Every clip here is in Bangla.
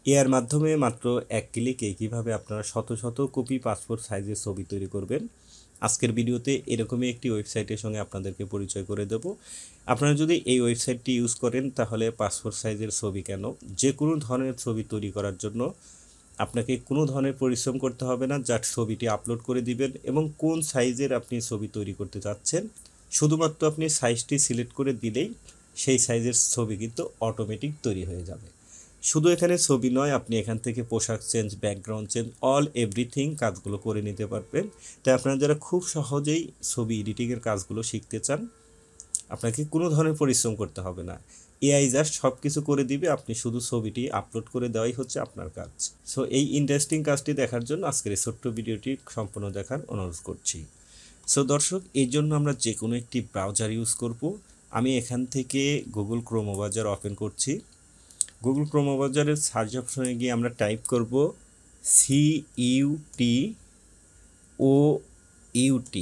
এর মাধ্যমে মাত্র এক ক্লিকে কীভাবে আপনারা শত শত কপি পাসপোর্ট সাইজের ছবি তৈরি করবেন আজকের ভিডিওতে এরকমই একটি ওয়েবসাইটের সঙ্গে আপনাদেরকে পরিচয় করে দেব। আপনারা যদি এই ওয়েবসাইটটি ইউজ করেন তাহলে পাসপোর্ট সাইজের ছবি কেন যে কোনো ধরনের ছবি তৈরি করার জন্য আপনাকে কোনো ধরনের পরিশ্রম করতে হবে না। জাস্ট ছবিটি আপলোড করে দিবেন এবং কোন সাইজের আপনি ছবি তৈরি করতে চাচ্ছেন শুধুমাত্র আপনি সাইজটি সিলেক্ট করে দিলেই সেই সাইজের ছবি কিন্তু অটোমেটিক তৈরি হয়ে যাবে। শুধু এখানে ছবি নয়, আপনি এখান থেকে পোশাক change, background change, all everything কাজগুলো করে নিতে পারবেন। তাই আপনারা যারা খুব সহজেই ছবি এডিটিংয়ের কাজগুলো শিখতে চান আপনাকে কোনো ধরনের পরিশ্রম করতে হবে না। এআই জাস্ট সব কিছু করে দিবে, আপনি শুধু ছবিটি আপলোড করে দেওয়াই হচ্ছে আপনার কাজ। সো এই ইন্টারেস্টিং কাজটি দেখার জন্য আজকের এই ছোট্ট ভিডিওটি সম্পূর্ণ দেখার অনুরোধ করছি। সো দর্শক, এই জন্য আমরা যে কোনো একটি ব্রাউজার ইউজ করব। আমি এখান থেকে গুগল ক্রোম ব্রাউজার ওপেন করছি। গুগল ক্রোম ব্রাউজারের সার্চ অপশনে গিয়ে আমরা টাইপ করব CUTOUT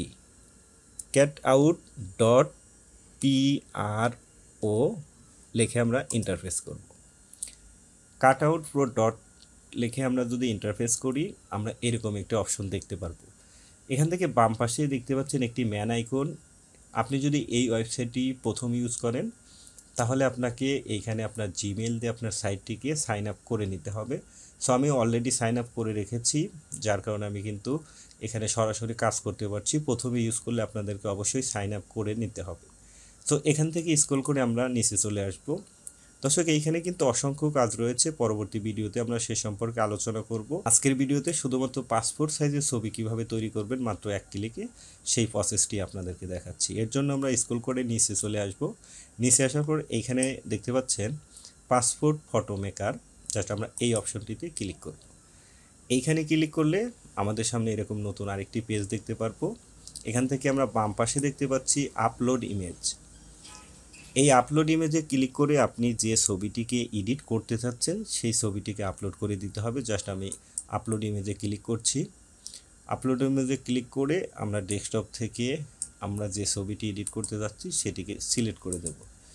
catout.pro লিখে আমরা ইন্টারফেস করব। কাটআউট প্রো ডট লিখে আমরা যদি ইন্টারফেস করি আমরা এরকম একটা অপশন দেখতে পারবো। এখান থেকে বাম পাশে দেখতে পাচ্ছেন একটি ম্যান আইকন। আপনি যদি এই ওয়েবসাইটটি প্রথম ইউজ করেন তাহলে আপনাকে এইখানে আপনার জিমেল দিয়ে আপনার সাইটটিকে সাইন আপ করে নিতে হবে। সো আমি অলরেডি সাইন আপ করে রেখেছি, যার কারণে আমি কিন্তু এখানে সরাসরি কাজ করতে পারছি। প্রথমে ইউজ করলে আপনাদেরকে অবশ্যই সাইন আপ করে নিতে হবে। তো এখান থেকে স্ক্রল করে আমরা নিচে চলে আসব। দর্শক, এইখানে কিন্তু অসংখ্য কাজ রয়েছে, পরবর্তী ভিডিওতে আমরা সে সম্পর্কে আলোচনা করব। আজকের ভিডিওতে শুধুমাত্র পাসপোর্ট সাইজের ছবি কিভাবে তৈরি করবেন মাত্র এক ক্লিকে সেই প্রসেসটি আপনাদেরকে দেখাচ্ছি। এর জন্য আমরা স্ক্রল করে নিচে চলে আসব। নিচে আসার পর এইখানে দেখতে পাচ্ছেন পাসপোর্ট ফটো মেকার, জাস্ট আমরা এই অপশনটিতে ক্লিক করব। এইখানে ক্লিক করলে আমাদের সামনে এরকম নতুন আরেকটি পেজ দেখতে পারবো। এখান থেকে আমরা বাম পাশে দেখতে পাচ্ছি আপলোড ইমেজ। এই আপলোড ইমেজে ক্লিক করে আপনি যে ছবিটিকে এডিট করতে চাচ্ছেন সেই ছবিটিকে আপলোড করে দিতে হবে। জাস্ট আমি আপলোড ইমেজে ক্লিক করছি। আপলোড ইমেজে ক্লিক করে আমরা ডেস্কটপ থেকে আমরা যে ছবিটি এডিট করতে যাচ্ছি সেটিকে সিলেক্ট করে দেব।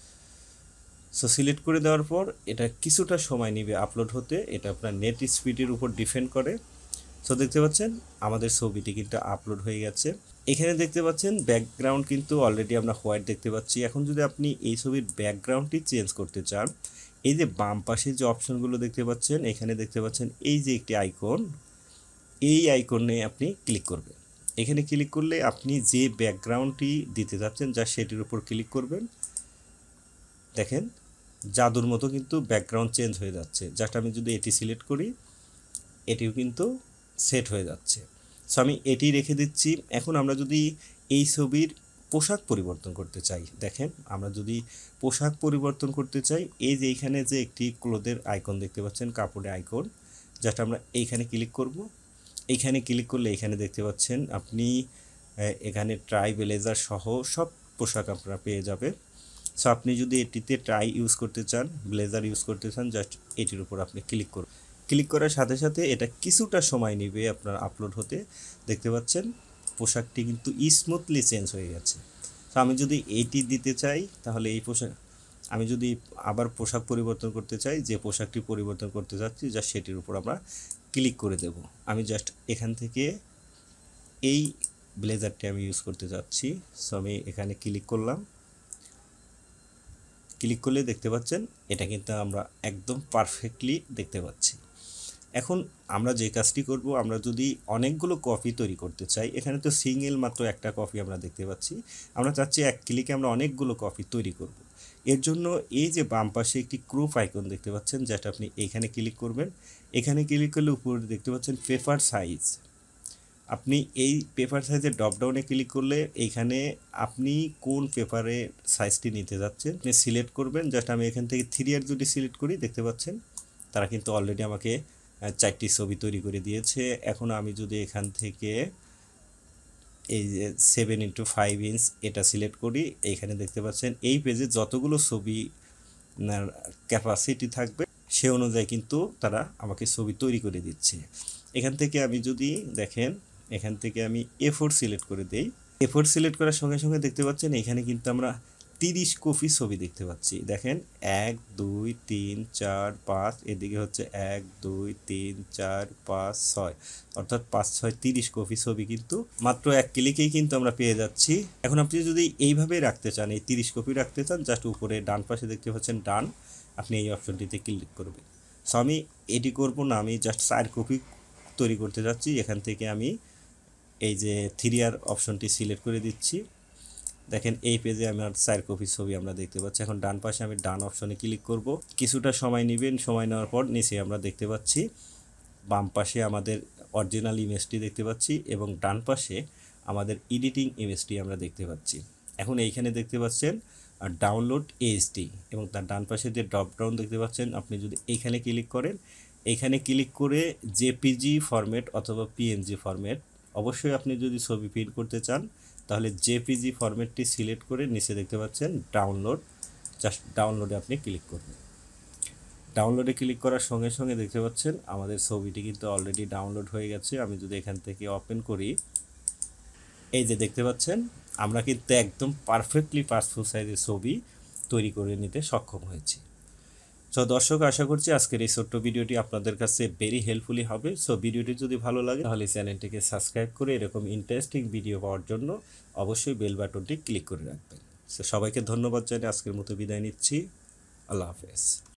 সো সিলেক্ট করে দেওয়ার পর এটা কিছুটা সময় নেবে আপলোড হতে, এটা আপনার নেট স্পিডের উপর ডিপেন্ড করে। সো দেখতে পাচ্ছেন আমাদের ছবিটি কিন্তু আপলোড হয়ে গেছে। এখানে দেখতে পাচ্ছেন ব্যাকগ্রাউন্ড কিন্তু অলরেডি আমরা হোয়াইট দেখতে পাচ্ছি। এখন যদি আপনি এই ছবির ব্যাকগ্রাউন্ডটি চেঞ্জ করতে চান, এই যে বাম পাশে যে অপশনগুলো দেখতে পাচ্ছেন এখানে দেখতে পাচ্ছেন এই যে একটি আইকন, এই আইকনে আপনি ক্লিক করবেন। এখানে ক্লিক করলে আপনি যে ব্যাকগ্রাউন্ডটি দিতে যাচ্ছেন যা সেটির উপর ক্লিক করবেন। দেখেন জাদুর মতো কিন্তু ব্যাকগ্রাউন্ড চেঞ্জ হয়ে যাচ্ছে। জাস্ট আমি যদি এটি সিলেক্ট করি এটিও কিন্তু সেট হয়ে যাচ্ছে। সো আমি এটি রেখে দিচ্ছি। এখন আমরা যদি এই ছবির পোশাক পরিবর্তন করতে চাই, দেখেন আমরা যদি পোশাক পরিবর্তন করতে চাই এই যে এইখানে যে একটি ক্লোথের আইকন দেখতে পাচ্ছেন, কাপড়ের আইকন, জাস্ট আমরা এইখানে ক্লিক করব। এইখানে ক্লিক করলে এখানে দেখতে পাচ্ছেন আপনি এখানে ট্রাই ব্লেজার সহ সব পোশাক আপনারা পেয়ে যাবে। সো আপনি যদি এটিতে ট্রাই ইউজ করতে চান, ব্লেজার ইউজ করতে চান, জাস্ট এটির উপর আপনি ক্লিক করুন। ক্লিক করার সাথে সাথে এটা কিছুটা সময় নেবে আপনার আপলোড হতে। দেখতে পাচ্ছেন পোশাকটি কিন্তু স্মুথলি চেঞ্জ হয়ে গেছে। তো আমি যদি এটি দিতে চাই তাহলে এই পোশাক, আমি যদি আবার পোশাক পরিবর্তন করতে চাই, যে পোশাকটি পরিবর্তন করতে চাচ্ছি জাস্ট সেটির উপর আমরা ক্লিক করে দেব। আমি জাস্ট এখান থেকে এই ব্লেজারটি আমি ইউজ করতে চাচ্ছি। সো আমি এখানে ক্লিক করলাম। ক্লিক করলে দেখতে পাচ্ছেন এটা কিন্তু আমরা একদম পারফেক্টলি দেখতে পাচ্ছি। এখন আমরা যে কাজটি করব, আমরা যদি অনেকগুলো কপি তৈরি করতে চাই, এখানে তো সিঙ্গেল মাত্র একটা কপি আমরা দেখতে পাচ্ছি, আমরা চাচ্ছি এক ক্লিকে আমরা অনেকগুলো কপি তৈরি করব। এর জন্য এই যে বাম পাশে একটি ক্রপ আইকন দেখতে পাচ্ছেন, যেটা আপনি এইখানে ক্লিক করবেন। এখানে ক্লিক করলে উপরে দেখতে পাচ্ছেন পেপার সাইজ। আপনি এই পেপার সাইজের ড্রপডাউনে ক্লিক করলে এইখানে আপনি কোন পেপারে সাইজটি নিতে যাচ্ছেন আপনি সিলেক্ট করবেন। জাস্ট আমি এখান থেকে 3 যদি সিলেক্ট করি দেখতে পাচ্ছেন তারা কিন্তু অলরেডি আমাকে 4টি ছবি তৈরি করে দিয়েছে। এখন আমি যদি এখান থেকে এই যে 7x5 ইঞ্চ এটা সিলেক্ট করি, এইখানে দেখতে পাচ্ছেন এই পেজে যতগুলো ছবি ক্যাপাসিটি থাকবে সে অনুযায়ী কিন্তু তারা আমাকে ছবি তৈরি করে দিচ্ছে। এখান থেকে আমি যদি দেখেন এখান থেকে আমি A4 সিলেক্ট করে দেই। A4 সিলেক্ট করার সঙ্গে সঙ্গে দেখতে পাচ্ছেন এখানে কিন্তু আমরা 30 কপি ছবি দেখতে পাচ্ছি। দেখেন 1 2 3 4 5, এদিকে হচ্ছে 1 2 3 4 5 6, অর্থাৎ 5 6 30 কপি ছবি কিন্তু মাত্র এক ক্লিকেই কিন্তু আমরা পেয়ে যাচ্ছি। এখন আপনি যদি এইভাবে রাখতে চান, এই 30 কপি রাখতে চান, জাস্ট উপরে ডান পাশে দেখতে পাচ্ছেন ডান, আপনি এই অপশনটিতে ক্লিক করবেন। সো আমি এটি করব না, আমি জাস্ট 4 কপি তৈরি করতে যাচ্ছি। এখান থেকে আমি এই যে 3R অপশনটি সিলেক্ট করে দিচ্ছি। দেখেন এই পেজে আমার 4 কপি ছবি আমরা দেখতে পাচ্ছি। এখন ডান পাশে আমি ডান অপশনে ক্লিক করব। কিছুটা সময় নেবেন, সময় নেওয়ার পর নিচে আমরা দেখতে পাচ্ছি বাম পাশে আমাদের অরিজিনাল ইমেজটি দেখতে পাচ্ছি এবং ডান পাশে আমাদের এডিটিং ইমেজটি আমরা দেখতে পাচ্ছি। এখন এইখানে দেখতে পাচ্ছেন ডাউনলোড এইচডি এবং তার ডান পাশে যে ড্রপ ডাউন দেখতে পাচ্ছেন, আপনি যদি এইখানে ক্লিক করেন, এইখানে ক্লিক করে জেপিজি ফরম্যাট অথবা পিএনজি ফরম্যাট, অবশ্যই আপনি যদি ছবি প্রিন্ট করতে চান তাহলে জেপিজি ফরম্যাটটি সিলেক্ট করে নিচে দেখতে পাচ্ছেন ডাউনলোড, জাস্ট ডাউনলোডে আপনি ক্লিক করবেন। ডাউনলোডে ক্লিক করার সঙ্গে সঙ্গে দেখতে পাচ্ছেন আমাদের ছবিটি কিন্তু অলরেডি ডাউনলোড হয়ে গেছে। আমি যদি এখান থেকে ওপেন করি, এই যে দেখতে পাচ্ছেন আমরা কিন্তু একদম পারফেক্টলি পাসপোর্ট সাইজের ছবি তৈরি করে নিতে সক্ষম হয়েছি। সো দর্শক, আশা করছি আজকের এই ছোট্ট ভিডিওটি আপনাদের কাছে ভেরি হেল্পফুলি হবে। সো ভিডিওটি যদি ভালো লাগে তাহলে চ্যানেলটিকে সাবস্ক্রাইব করে এরকম ইন্টারেস্টিং ভিডিও পাওয়ার জন্য অবশ্যই বেল বাটনটি ক্লিক করে রাখবেন। সো সবাইকে ধন্যবাদ জানিয়ে আজকের মতো বিদায় নিচ্ছি। আল্লাহ হাফেজ।